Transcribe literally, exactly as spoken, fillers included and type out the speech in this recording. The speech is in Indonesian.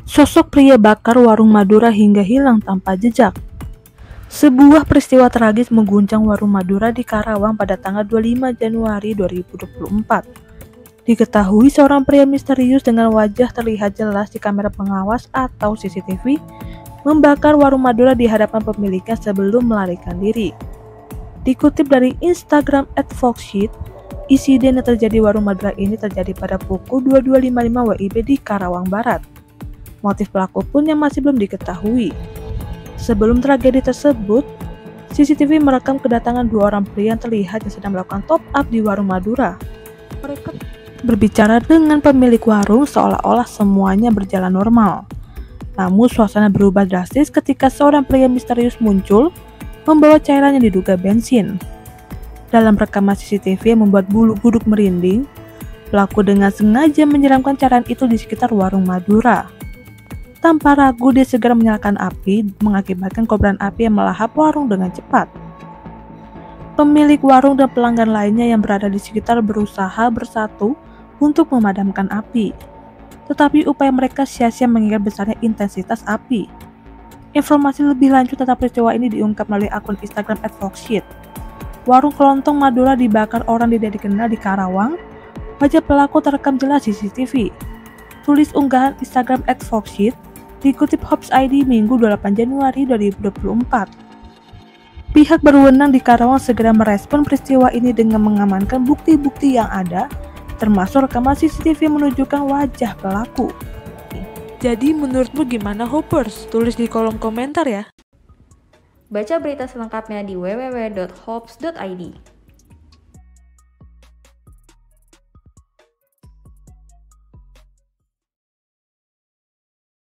Sosok pria bakar warung Madura hingga hilang tanpa jejak. Sebuah peristiwa tragis mengguncang warung Madura di Karawang pada tanggal dua puluh lima Januari dua ribu dua puluh empat. Diketahui seorang pria misterius dengan wajah terlihat jelas di kamera pengawas atau C C T V membakar warung Madura di hadapan pemiliknya sebelum melarikan diri. Dikutip dari Instagram at foxshit, insiden yang terjadi warung Madura ini terjadi pada pukul dua puluh dua lima puluh lima W I B di Karawang Barat. Motif pelaku pun yang masih belum diketahui. Sebelum tragedi tersebut, C C T V merekam kedatangan dua orang pria yang terlihat yang sedang melakukan top up di warung Madura. Mereka berbicara dengan pemilik warung seolah-olah semuanya berjalan normal. Namun suasana berubah drastis ketika seorang pria misterius muncul membawa cairan yang diduga bensin. Dalam rekaman C C T V yang membuat bulu kuduk merinding, pelaku dengan sengaja menyiramkan cairan itu di sekitar warung Madura. Tanpa ragu dia segera menyalakan api, mengakibatkan kobaran api yang melahap warung dengan cepat. Pemilik warung dan pelanggan lainnya yang berada di sekitar berusaha bersatu untuk memadamkan api. Tetapi upaya mereka sia-sia mengingat besarnya intensitas api. Informasi lebih lanjut tentang peristiwa ini diungkap melalui akun Instagram at foxshit. Warung kelontong Madura dibakar orang tidak dikenal di Karawang. Wajah pelaku terekam jelas di C C T V. Tulis unggahan Instagram at foxshit dikutip Hops I D Minggu dua puluh delapan Januari dua ribu dua puluh empat. Pihak berwenang di Karawang segera merespon peristiwa ini dengan mengamankan bukti-bukti yang ada, termasuk rekaman C C T V yang menunjukkan wajah pelaku. Jadi menurutmu gimana Hoppers? Tulis di kolom komentar ya. Baca berita selengkapnya di w w w dot hops dot i d.